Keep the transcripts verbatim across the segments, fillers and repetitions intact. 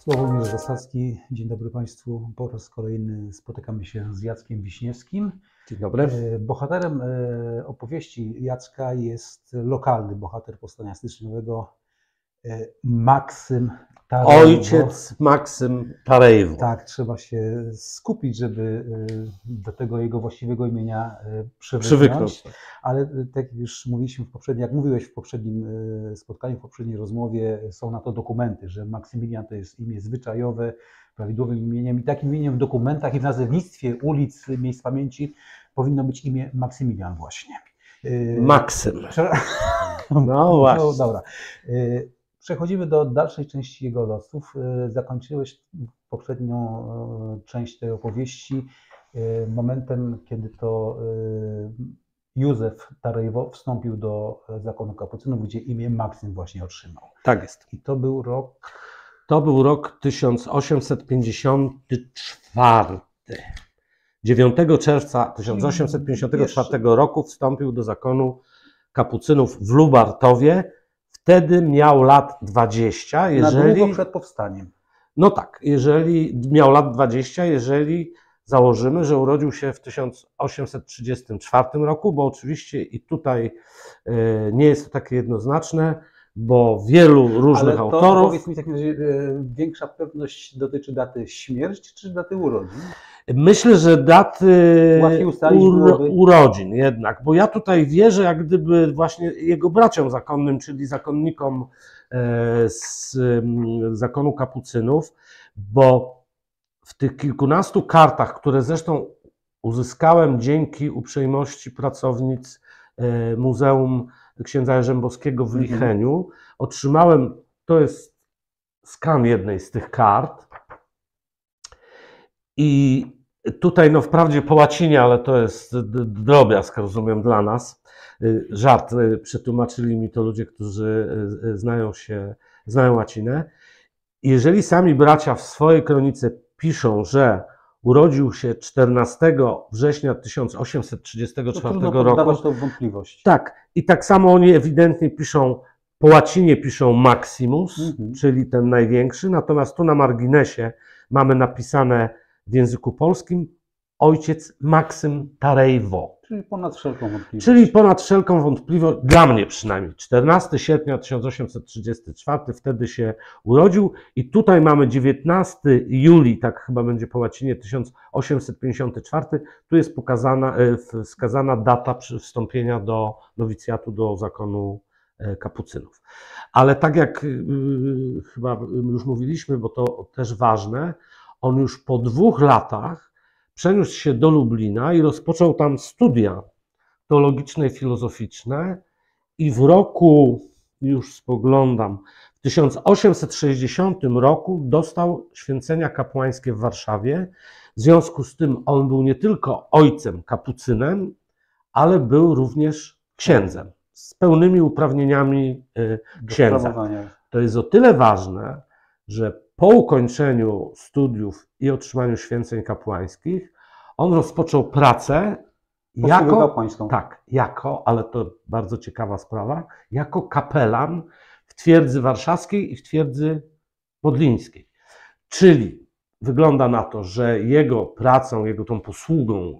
Sławomir Zasadzki, dzień dobry Państwu. Po raz kolejny spotykamy się z Jackiem Wiśniewskim. Dzień dobry. Bohaterem opowieści Jacka jest lokalny bohater powstania styczniowego, Maksym Tarejwo. Ojciec Maksym Tarejwo. Tak, trzeba się skupić, żeby do tego jego właściwego imienia przywyknąć. Ale tak jak już mówiliśmy w poprzednim, jak mówiłeś w poprzednim spotkaniu, w poprzedniej rozmowie, są na to dokumenty, że Maksymilian to jest imię zwyczajowe, prawidłowym imieniem i takim imieniem w dokumentach i w nazewnictwie ulic, miejsc pamięci powinno być imię Maksymilian właśnie. Maksym. No właśnie. No, dobra. Przechodzimy do dalszej części jego losów. Zakończyłeś poprzednią część tej opowieści momentem, kiedy to Józef Tarejwo wstąpił do zakonu kapucynów, gdzie imię Maksym właśnie otrzymał. Tak jest. I to był rok? To był rok tysiąc osiemset pięćdziesiąty czwarty. dziewiątego czerwca tysiąc osiemset pięćdziesiątego czwartego roku wstąpił do zakonu kapucynów w Lubartowie. Wtedy miał lat dwadzieścia, jeżeli... Na długo przed powstaniem. No tak, jeżeli miał lat dwadzieścia, jeżeli założymy, że urodził się w tysiąc osiemset trzydziestym czwartym roku, bo oczywiście i tutaj nie jest to takie jednoznaczne, bo wielu różnych Ale to, autorów... powiedz mi w takim razie, większa pewność dotyczy daty śmierci czy daty urodzin? Myślę, że daty uro, urodzin jednak, bo ja tutaj wierzę jak gdyby właśnie jego braciom zakonnym, czyli zakonnikom z zakonu kapucynów, bo w tych kilkunastu kartach, które zresztą uzyskałem dzięki uprzejmości pracownic Muzeum Księdza Jarzębowskiego w Licheniu, mhm. otrzymałem, to jest skan jednej z tych kart i tutaj no wprawdzie po łacinie, ale to jest drobiazg, rozumiem, dla nas. Żart, przetłumaczyli mi to ludzie, którzy znają się, znają łacinę. Jeżeli sami bracia w swojej kronice piszą, że urodził się czternastego września tysiąc osiemset trzydziestego czwartego to roku. Trudno to w wątpliwość. Tak, i tak samo oni ewidentnie piszą, po łacinie piszą Maximus, mhm. czyli ten największy, natomiast tu na marginesie mamy napisane w języku polskim ojciec Maksym Tarejwo. Czyli ponad wszelką wątpliwość. Czyli ponad wszelką wątpliwość, dla mnie przynajmniej. czternastego sierpnia tysiąc osiemset trzydziestego czwartego, wtedy się urodził i tutaj mamy dziewiętnastego julii, tak chyba będzie po łacinie, tysiąc osiemset pięćdziesiąty czwarty. Tu jest pokazana, wskazana data wstąpienia do nowicjatu, do zakonu kapucynów. Ale tak jak chyba już mówiliśmy, bo to też ważne, on już po dwóch latach przeniósł się do Lublina i rozpoczął tam studia teologiczne i filozoficzne i w roku, już spoglądam, w tysiąc osiemset sześćdziesiątym roku dostał święcenia kapłańskie w Warszawie. W związku z tym on był nie tylko ojcem kapucynem, ale był również księdzem z pełnymi uprawnieniami księdza. To jest o tyle ważne, że po ukończeniu studiów i otrzymaniu święceń kapłańskich, on rozpoczął pracę jako, kapłańską. tak, jako, ale to bardzo ciekawa sprawa, jako kapelan w twierdzy warszawskiej i w twierdzy modlińskiej. Czyli wygląda na to, że jego pracą, jego tą posługą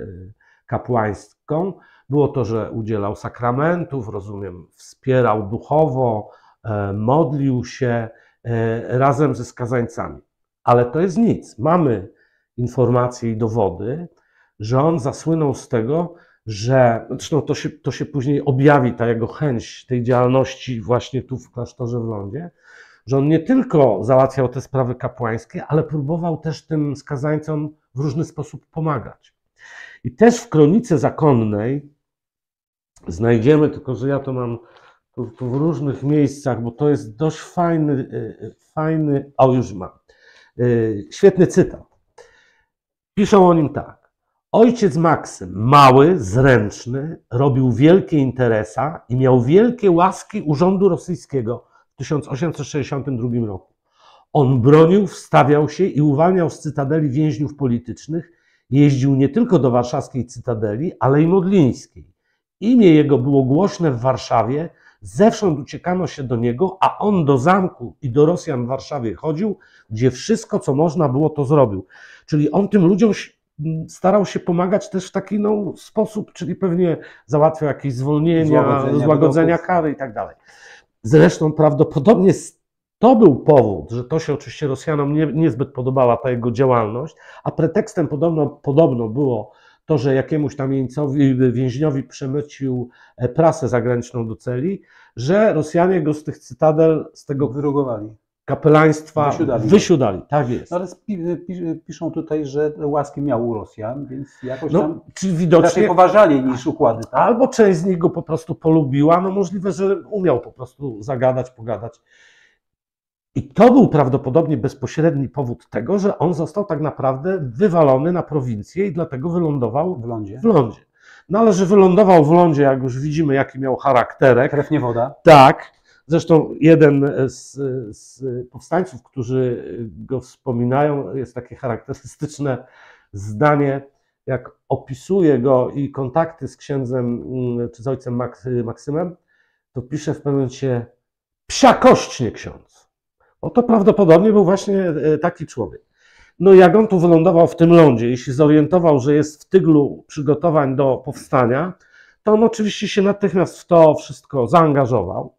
kapłańską było to, że udzielał sakramentów, rozumiem, wspierał duchowo, modlił się razem ze skazańcami. Ale to jest nic. Mamy informacje i dowody, że on zasłynął z tego, że, zresztą to się, to się później objawi, ta jego chęć tej działalności właśnie tu w klasztorze w Lądzie, że on nie tylko załatwiał te sprawy kapłańskie, ale próbował też tym skazańcom w różny sposób pomagać. I też w kronice zakonnej znajdziemy, tylko że ja to mam tu, tu w różnych miejscach, bo to jest dość fajny, fajny, o już mam, świetny cytat. Piszą o nim tak. Ojciec Maksym, mały, zręczny, robił wielkie interesa i miał wielkie łaski urządu rosyjskiego w tysiąc osiemset sześćdziesiątym drugim roku. On bronił, wstawiał się i uwalniał z cytadeli więźniów politycznych. Jeździł nie tylko do warszawskiej cytadeli, ale i modlińskiej. Imię jego było głośne w Warszawie, Zewsząd uciekano się do niego, a on do zamku i do Rosjan w Warszawie chodził, gdzie wszystko, co można było, to zrobił. Czyli on tym ludziom starał się pomagać też w taki no, sposób, czyli pewnie załatwiał jakieś zwolnienia, złagodzenia, złagodzenia kary i tak dalej. Zresztą prawdopodobnie to był powód, że to się oczywiście Rosjanom nie, niezbyt podobała ta jego działalność, a pretekstem podobno, podobno było to, że jakiemuś tam jeńcowi, więźniowi przemycił prasę zagraniczną do celi, że Rosjanie go z tych cytadel, z tego wyrugowali. Kapelaństwa wysiudali. wysiudali. Tak jest. No ale piszą tutaj, że łaski miał u Rosjan, więc jakoś no, tam czyli widocznie raczej poważali niż układy. Tak? Albo część z nich go po prostu polubiła, no możliwe, że umiał po prostu zagadać, pogadać. I to był prawdopodobnie bezpośredni powód tego, że on został tak naprawdę wywalony na prowincję i dlatego wylądował w lądzie. W lądzie. No ale że wylądował w lądzie, jak już widzimy, jaki miał charakterek. Krew nie woda. Tak. Zresztą jeden z, z powstańców, którzy go wspominają, jest takie charakterystyczne zdanie, jak opisuje go i kontakty z księdzem czy z ojcem Maksymem, to pisze w pewnym momencie: psia kość, nie ksiądz. Bo to prawdopodobnie był właśnie taki człowiek. No jak on tu wylądował w tym lądzie i się zorientował, że jest w tyglu przygotowań do powstania, to on oczywiście się natychmiast w to wszystko zaangażował.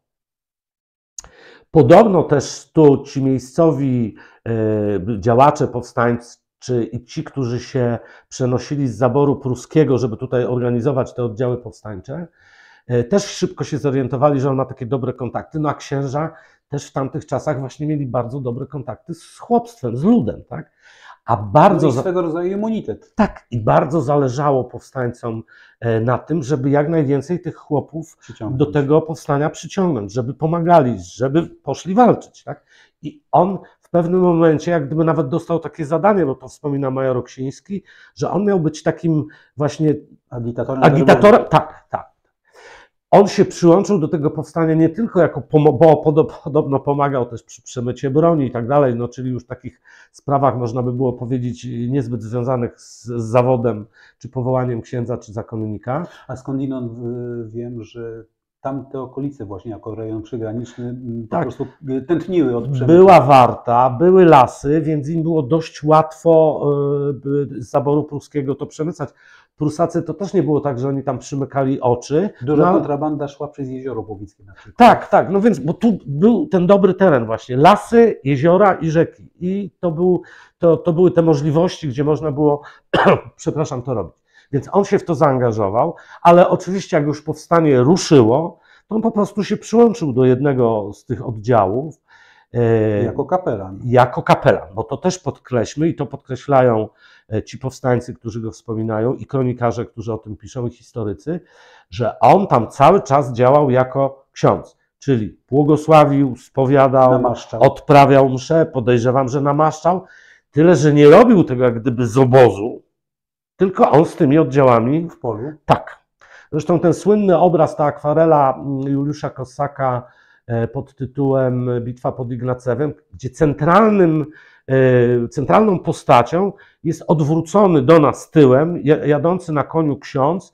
Podobno też tu ci miejscowi działacze powstańczy i ci, którzy się przenosili z zaboru pruskiego, żeby tutaj organizować te oddziały powstańcze, też szybko się zorientowali, że on ma takie dobre kontakty, no a księża też w tamtych czasach właśnie mieli bardzo dobre kontakty z chłopstwem, z ludem, tak? A bardzo no i swego rodzaju immunitet. Tak, i bardzo zależało powstańcom na tym, żeby jak najwięcej tych chłopów do tego powstania przyciągnąć, żeby pomagali, żeby poszli walczyć, tak? I on w pewnym momencie, jak gdyby nawet dostał takie zadanie, bo to wspomina major Oksiński, że on miał być takim właśnie agitatorem. agitatorem. Tak, tak. On się przyłączył do tego powstania nie tylko jako, bo podobno pomagał też przy przemycie broni i tak dalej, no czyli już w takich sprawach można by było powiedzieć niezbyt związanych z, z zawodem, czy powołaniem księdza, czy zakonnika. A skądinąd wiem, że tamte okolice właśnie jako rejon przygraniczny po tak. prostu tętniły od przemytu. Była Warta, były lasy, więc im było dość łatwo z zaboru pruskiego to przemycać. Prusacy to też nie było tak, że oni tam przymykali oczy. Duża no, kontrabanda szła przez Jezioro Połowickie na przykład. Tak, tak, no więc, bo tu był ten dobry teren właśnie, lasy, jeziora i rzeki. I to, był, to, to były te możliwości, gdzie można było, przepraszam, to robić. Więc on się w to zaangażował, ale oczywiście jak już powstanie ruszyło, to on po prostu się przyłączył do jednego z tych oddziałów. Jako kapelan. Jako kapelan, bo to też podkreślmy i to podkreślają ci powstańcy, którzy go wspominają i kronikarze, którzy o tym piszą i historycy, że on tam cały czas działał jako ksiądz, czyli błogosławił, spowiadał, namaszczał. Odprawiał mszę, podejrzewam, że namaszczał, tyle, że nie robił tego jak gdyby z obozu, tylko on z tymi oddziałami w polu. Tak. Zresztą ten słynny obraz, ta akwarela Juliusza Kossaka pod tytułem Bitwa pod Ignacewem, gdzie centralnym, centralną postacią jest odwrócony do nas tyłem, jadący na koniu ksiądz,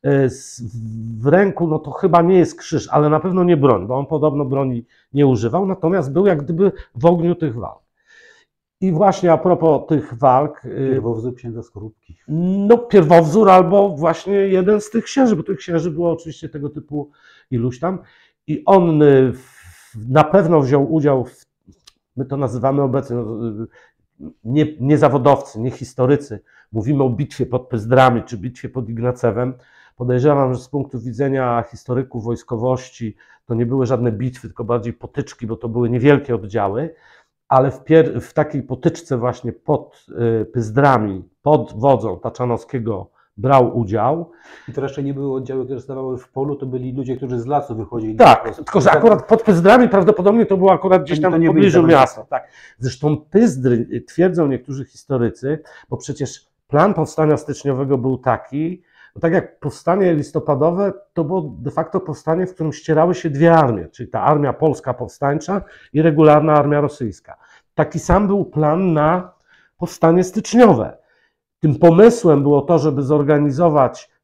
w ręku, no to chyba nie jest krzyż, ale na pewno nie broń, bo on podobno broni nie używał, natomiast był jak gdyby w ogniu tych walk. I właśnie a propos tych walk... Pierwowzór księdza Skorupki. No pierwowzór albo właśnie jeden z tych księży, bo tych księży było oczywiście tego typu iluś tam. I on na pewno wziął udział w, my to nazywamy obecnie, no, nie, nie zawodowcy, nie historycy, mówimy o bitwie pod Pyzdrami czy bitwie pod Ignacewem. Podejrzewam, że z punktu widzenia historyków wojskowości to nie były żadne bitwy, tylko bardziej potyczki, bo to były niewielkie oddziały, ale w, pier, w takiej potyczce właśnie pod y, Pyzdrami, pod wodzą Taczanowskiego brał udział. I to jeszcze nie były oddziały, które stawały w polu, to byli ludzie, którzy z lasu wychodzili. Tak, tylko że akurat pod Pyzdrami prawdopodobnie to było akurat gdzieś tam w pobliżu miasta. Tak. Zresztą Pyzdry, twierdzą niektórzy historycy, bo przecież plan powstania styczniowego był taki, bo tak jak powstanie listopadowe, to było de facto powstanie, w którym ścierały się dwie armie, czyli ta armia polska powstańcza i regularna armia rosyjska. Taki sam był plan na powstanie styczniowe. Tym pomysłem było to, żeby zorganizować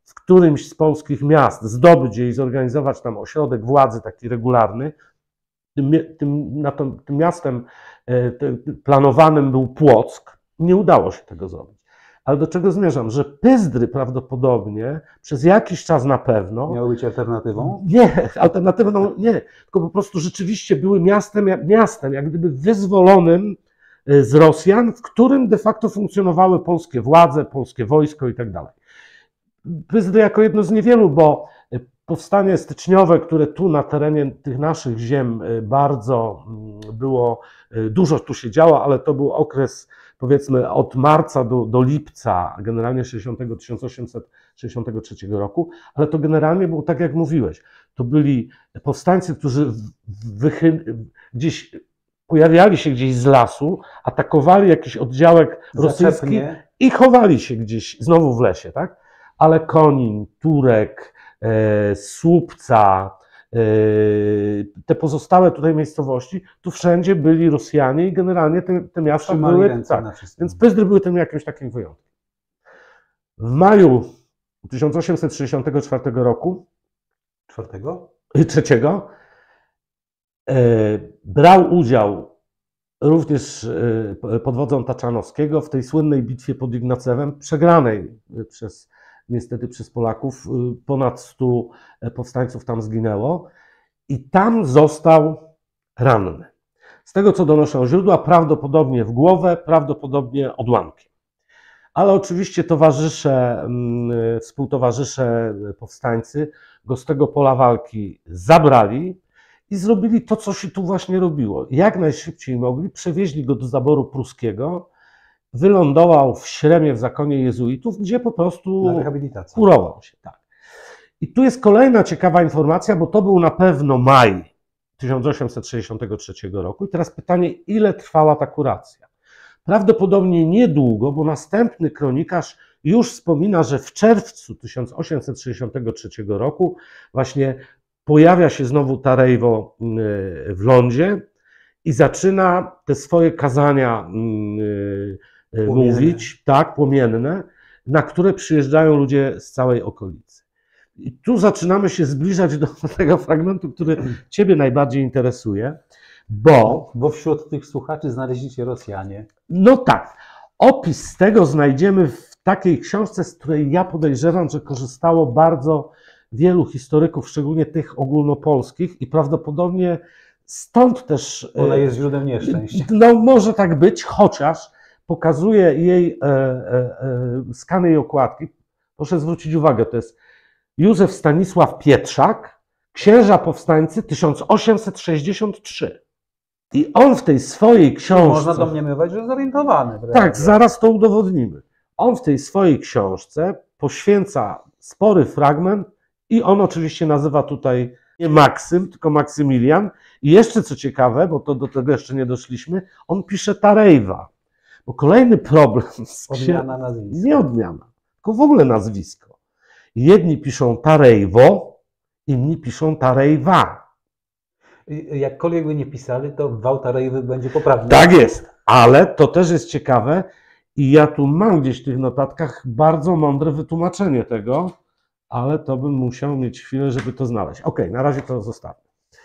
w którymś z polskich miast, zdobyć je i zorganizować tam ośrodek władzy taki regularny. Tym, tym, na to, tym miastem e, te, planowanym był Płock. Nie udało się tego zrobić. Ale do czego zmierzam? Że Pyzdry prawdopodobnie przez jakiś czas na pewno... Miały być alternatywą? Nie, alternatywą nie. Tylko po prostu rzeczywiście były miastem, jak, miastem, jak gdyby wyzwolonym z Rosjan, w którym de facto funkcjonowały polskie władze, polskie wojsko i tak dalej. Pyzdry jako jedno z niewielu, bo powstanie styczniowe, które tu na terenie tych naszych ziem bardzo było, dużo tu się działo, ale to był okres powiedzmy od marca do, do lipca, generalnie tysiąc osiemset sześćdziesiątego trzeciego roku, ale to generalnie było tak, jak mówiłeś. To byli powstańcy, którzy wychy... gdzieś pojawiali się gdzieś z lasu, atakowali jakiś oddziałek rosyjski Zaczepnie. i chowali się gdzieś znowu w lesie, tak? Ale Konin, Turek, e, Słupca, e, te pozostałe tutaj miejscowości, tu wszędzie byli Rosjanie i generalnie te, te miasta Trzymali były, ręce tak, na wszystkim. więc Pyzdry były tym jakimś takim wyjątkiem. W maju tysiąc osiemset sześćdziesiątego czwartego roku, Czwartego? trzeciego, e, brał udział również e, pod wodzą Taczanowskiego w tej słynnej bitwie pod Ignacewem, przegranej przez, niestety przez Polaków. Ponad stu powstańców tam zginęło i tam został ranny. Z tego, co donoszą źródła, prawdopodobnie w głowę, prawdopodobnie odłamkiem. Ale oczywiście towarzysze, współtowarzysze powstańcy go z tego pola walki zabrali i zrobili to, co się tu właśnie robiło. Jak najszybciej mogli, przewieźli go do zaboru pruskiego, wylądował w Śremie w zakonie jezuitów, gdzie po prostu Na rehabilitację. kurował się. Tak. I tu jest kolejna ciekawa informacja, bo to był na pewno maj tysiąc osiemset sześćdziesiątego trzeciego roku. I teraz pytanie, ile trwała ta kuracja? Prawdopodobnie niedługo, bo następny kronikarz już wspomina, że w czerwcu tysiąc osiemset sześćdziesiątego trzeciego roku właśnie pojawia się znowu Tarejwo w lądzie i zaczyna te swoje kazania płomienne. mówić, tak, płomienne, na które przyjeżdżają ludzie z całej okolicy. I tu zaczynamy się zbliżać do tego fragmentu, który Ciebie najbardziej interesuje, bo... Bo wśród tych słuchaczy znaleźli się Rosjanie. No tak. Opis tego znajdziemy w takiej książce, z której ja podejrzewam, że korzystało bardzo wielu historyków, szczególnie tych ogólnopolskich i prawdopodobnie stąd też... Ona jest źródłem nieszczęść. No może tak być, chociaż pokazuje jej e, e, e, skan jej okładki. Proszę zwrócić uwagę, to jest Józef Stanisław Pietrzak, księża powstańcy tysiąc osiemset sześćdziesiąt trzy. I on w tej swojej książce... Można domniemywać, że zorientowany. Tak, zaraz to udowodnimy. On w tej swojej książce poświęca spory fragment i on oczywiście nazywa tutaj nie Maksym, tylko Maksymilian. I jeszcze co ciekawe, bo to do tego jeszcze nie doszliśmy, on pisze Tarejwa. Bo kolejny problem z Odmiana nazwiska. Nie odmiana, tylko w ogóle nazwisko. Jedni piszą Tarejwo, inni piszą Tarejwa. Jakkolwiek by nie pisali, to wał Tarejwy będzie poprawny. Tak jest, ale to też jest ciekawe i ja tu mam gdzieś w tych notatkach bardzo mądre wytłumaczenie tego, ale to bym musiał mieć chwilę, żeby to znaleźć. Ok, na razie to zostawię.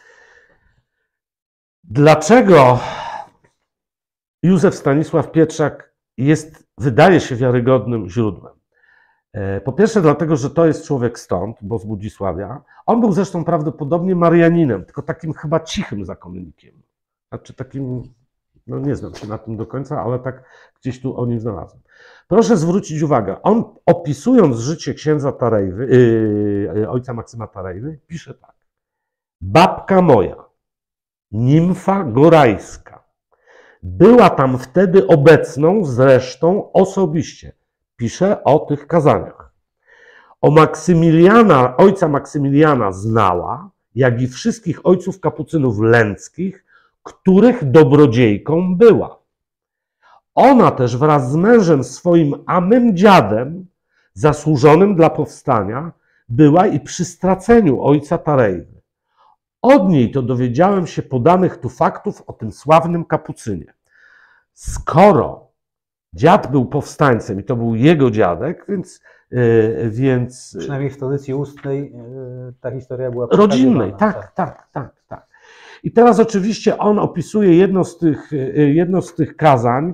Dlaczego Józef Stanisław Pietrzak jest, wydaje się, wiarygodnym źródłem? Po pierwsze dlatego, że to jest człowiek stąd, bo z Budzisławia. On był zresztą prawdopodobnie Marianinem, tylko takim chyba cichym zakonnikiem. Znaczy takim, no nie znam się na tym do końca, ale tak gdzieś tu o nim znalazłem. Proszę zwrócić uwagę, on opisując życie księdza Tarejwy, yy, ojca Maksyma Tarejwy, pisze tak. Babka moja, nimfa gorajska, była tam wtedy obecną zresztą osobiście. Pisze o tych kazaniach. O Maksymiliana, ojca Maksymiliana znała, jak i wszystkich ojców kapucynów lęckich, których dobrodziejką była. Ona też wraz z mężem swoim, a mym dziadem, zasłużonym dla powstania, była i przy straceniu ojca Tarejwy. Od niej to dowiedziałem się podanych tu faktów o tym sławnym kapucynie. Skoro dziad był powstańcem i to był jego dziadek, więc Więc... Przynajmniej w tradycji ustnej ta historia była rodzinnej, tak, tak, tak, tak. I teraz oczywiście on opisuje jedno z tych, jedno z tych kazań,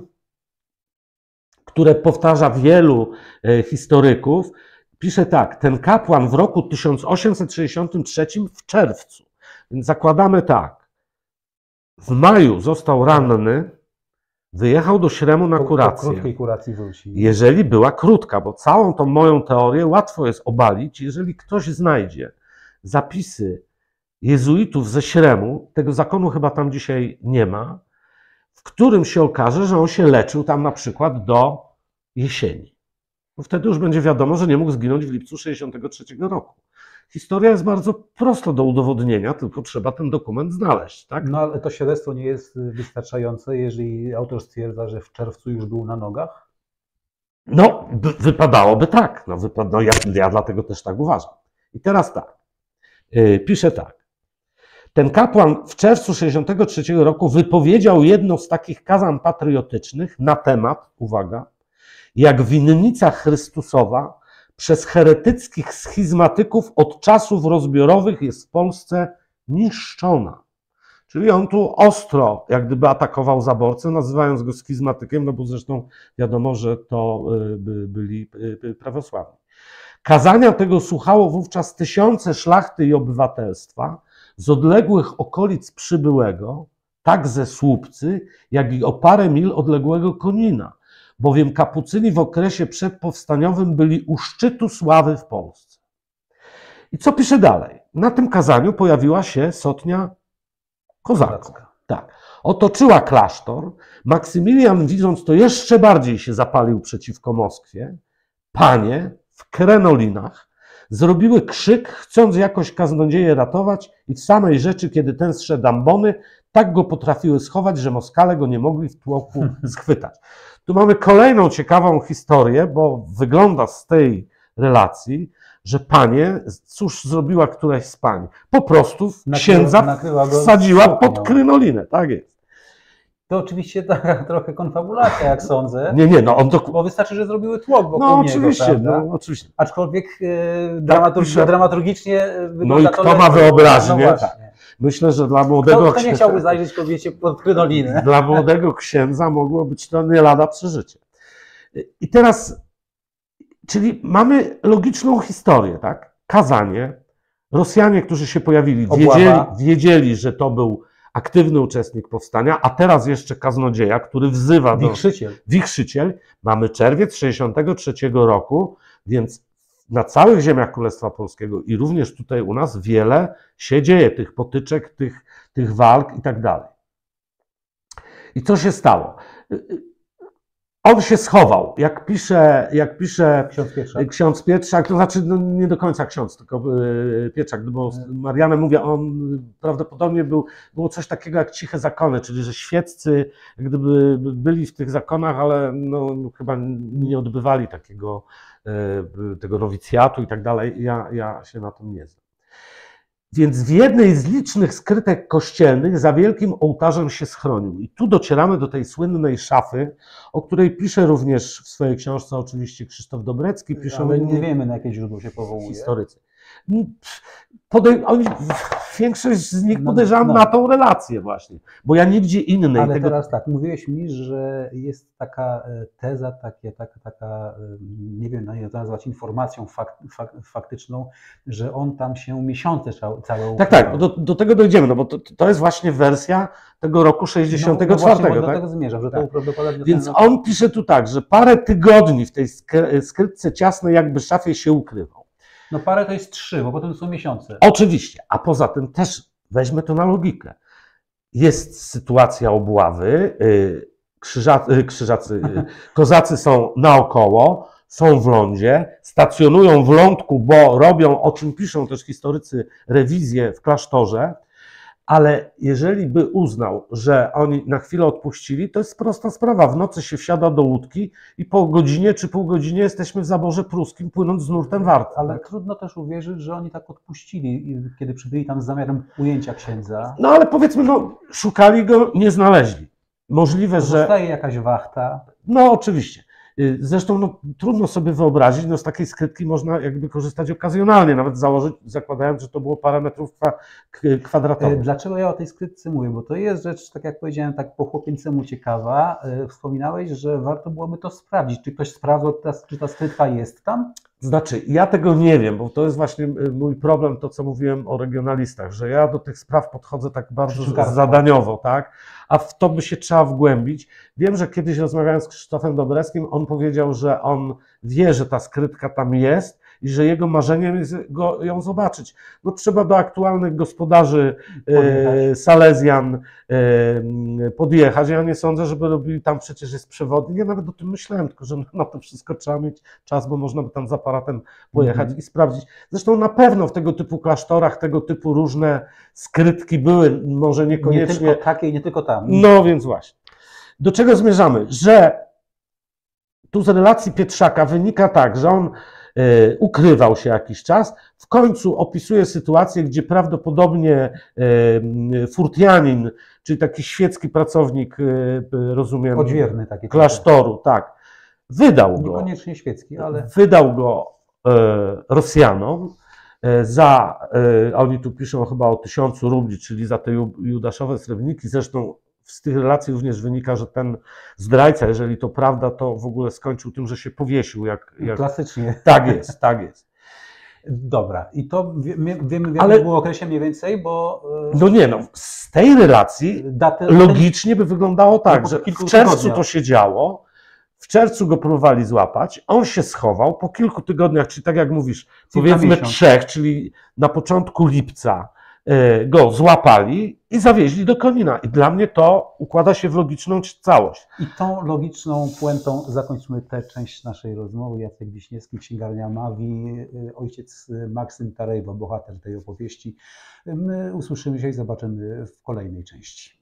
które powtarza wielu historyków. Pisze tak: ten kapłan w roku tysiąc osiemset sześćdziesiątym trzecim w czerwcu, więc zakładamy tak, w maju został ranny, wyjechał do Śremu na kurację. Po krótkiej kuracji wróci. Jeżeli była krótka, bo całą tą moją teorię łatwo jest obalić, jeżeli ktoś znajdzie zapisy jezuitów ze Śremu, tego zakonu chyba tam dzisiaj nie ma, w którym się okaże, że on się leczył tam na przykład do jesieni. Bo wtedy już będzie wiadomo, że nie mógł zginąć w lipcu sześćdziesiątego trzeciego roku. Historia jest bardzo prosta do udowodnienia, tylko trzeba ten dokument znaleźć. Tak? No ale to świadectwo nie jest wystarczające, jeżeli autor stwierdza, że w czerwcu już był na nogach? No, wypadałoby tak. No, wypad... no, ja, ja dlatego też tak uważam. I teraz tak. Yy, pisze tak. Ten kapłan w czerwcu sześćdziesiątego trzeciego roku wypowiedział jedno z takich kazań patriotycznych na temat, uwaga, jak winnica Chrystusowa przez heretyckich schizmatyków od czasów rozbiorowych jest w Polsce niszczona. Czyli on tu ostro jak gdyby atakował zaborcę, nazywając go schizmatykiem, no bo zresztą wiadomo, że to byli prawosławni. Kazania tego słuchało wówczas tysiące szlachty i obywatelstwa z odległych okolic przybyłego, tak ze Słupcy, jak i o parę mil odległego Konina, bowiem kapucyni w okresie przedpowstaniowym byli u szczytu sławy w Polsce. I co pisze dalej? Na tym kazaniu pojawiła się sotnia kozaków. Tak. Otoczyła klasztor. Maksymilian, widząc to, jeszcze bardziej się zapalił przeciwko Moskwie. Panie w krenolinach zrobiły krzyk, chcąc jakoś kaznodzieję ratować i w samej rzeczy, kiedy ten zszedł ambony, tak go potrafiły schować, że Moskale go nie mogli w tłoku schwytać. Tu mamy kolejną ciekawą historię, bo wygląda z tej relacji, że panie, cóż zrobiła któraś z pań? Po prostu księdza nakryła, wsadziła pod krynolinę, tak jest. To oczywiście taka trochę konfabulacja, jak sądzę. Nie, nie, no on to... Bo wystarczy, że zrobiły tłok wokół no, niego, oczywiście, no oczywiście. Aczkolwiek e, dramaturg tak, dramaturgicznie wygląda. No i kto to ma wyobraźnię? No tak. Myślę, że dla młodego księdza... Kto nie chciałby zajrzeć kobiecie pod krynolinę? Dla młodego księdza mogło być to nie lada przeżycie. I teraz, czyli mamy logiczną historię, tak? Kazanie. Rosjanie, którzy się pojawili, wiedzieli, wiedzieli, że to był aktywny uczestnik powstania, a teraz jeszcze kaznodzieja, który wzywa do... Wichrzyciel. Wichrzyciel. Mamy czerwiec sześćdziesiątego trzeciego roku, więc na całych ziemiach Królestwa Polskiego i również tutaj u nas wiele się dzieje, tych potyczek, tych, tych walk i tak dalej. I co się stało? On się schował, jak pisze, jak pisze ksiądz Pietrzak. Ksiądz Pietrzak, to znaczy no nie do końca ksiądz, tylko Pietrzak, bo Marianne mówi, on prawdopodobnie był, było coś takiego jak ciche zakony, czyli że świeccy jak gdyby byli w tych zakonach, ale no, chyba nie odbywali takiego tego nowicjatu i tak dalej. Ja, ja się na tym nie znam. Więc w jednej z licznych skrytek kościelnych za wielkim ołtarzem się schronił. I tu docieramy do tej słynnej szafy, o której pisze również w swojej książce oczywiście Krzysztof Dobrecki. Piszą ale nie wiemy, na jakie źródło się powołuje. Historycy. Podej oni, większość z nich podejrzewam no, no. na tą relację właśnie, bo ja nigdzie innej... Ale tego... teraz tak, mówiłeś mi, że jest taka teza, takie, taka, taka, nie wiem, jak to nazwać, informacją fak, fak, faktyczną, że on tam się miesiące całe ukrywał. Tak, tak, do, do tego dojdziemy, no bo to, to jest właśnie wersja tego roku sześćdziesiątego czwartego. No, no tak? do tego zmierzam, że tak. to prawdopodobnie... Więc on pisze tu tak, że parę tygodni w tej skrytce ciasnej jakby szafie się ukrywał. No parę to jest trzy, bo potem są miesiące. Oczywiście, a poza tym też weźmy to na logikę. Jest sytuacja obławy, krzyżacy, krzyżacy, kozacy są naokoło, są w lądzie, stacjonują w lądku, bo robią, o czym piszą też historycy, rewizję w klasztorze, ale jeżeli by uznał, że oni na chwilę odpuścili, to jest prosta sprawa. W nocy się wsiada do łódki i po godzinie czy pół godzinie jesteśmy w zaborze pruskim, płynąc z nurtem Warty. Ale tak? Trudno też uwierzyć, że oni tak odpuścili, kiedy przybyli tam z zamiarem ujęcia księdza. No ale powiedzmy, no, szukali go, nie znaleźli. Możliwe, że... Zostaje jakaś wachta. No oczywiście. Zresztą no, trudno sobie wyobrazić, no z takiej skrytki można jakby korzystać okazjonalnie, nawet założyć, zakładając, że to było parę metrów kwadratowych. Dlaczego ja o tej skrytce mówię? Bo to jest rzecz, tak jak powiedziałem, tak po chłopięcemu ciekawa. Wspominałeś, że warto byłoby to sprawdzić. Czy ktoś sprawdzał, czy ta skrytka jest tam? Znaczy, ja tego nie wiem, bo to jest właśnie mój problem, to co mówiłem o regionalistach, że ja do tych spraw podchodzę tak bardzo zadaniowo, tak? A w to by się trzeba wgłębić. Wiem, że kiedyś rozmawiając z Krzysztofem Dobreskim, on powiedział, że on wie, że ta skrytka tam jest i że jego marzeniem jest go, ją zobaczyć. No trzeba do aktualnych gospodarzy e, Salezjan e, podjechać. Ja nie sądzę, żeby robili, tam przecież jest przewodnik. Ja nawet o tym myślałem, tylko że na to wszystko trzeba mieć czas, bo można by tam z aparatem pojechać mm-hmm. i sprawdzić. Zresztą na pewno w tego typu klasztorach, tego typu różne skrytki były, może niekoniecznie... Nie tylko takie i nie tylko tam. No więc właśnie. Do czego zmierzamy? Że tu z relacji Pietrzaka wynika tak, że on e, ukrywał się jakiś czas, w końcu opisuje sytuację, gdzie prawdopodobnie e, furtianin, czyli taki świecki pracownik, e, rozumiem, odźwierny taki klasztoru, tak, wydał go. Niekoniecznie świecki, ale... Wydał go e, Rosjanom e, za, e, oni tu piszą chyba o tysiącu rubli, czyli za te judaszowe srebrniki. Zresztą z tych relacji również wynika, że ten zdrajca, jeżeli to prawda, to w ogóle skończył tym, że się powiesił. Jak, jak... Klasycznie. Tak jest, tak jest. Dobra, i to wiemy, wiemy w Ale... jakim było okresie mniej więcej, bo... No nie no, z tej relacji Daty... logicznie by wyglądało tak, no, że w czerwcu tygodniach. To się działo, w czerwcu go próbowali złapać, on się schował, po kilku tygodniach, czyli tak jak mówisz, Kilka powiedzmy miesiąc. trzech, czyli na początku lipca go złapali i zawieźli do Konina. I dla mnie to układa się w logiczną całość. I tą logiczną puentą zakończymy tę część naszej rozmowy. Jacek Wiśniewski, Księgarnia Mawi, ojciec Maksym Tarejwa, bohater tej opowieści. My usłyszymy się i zobaczymy w kolejnej części.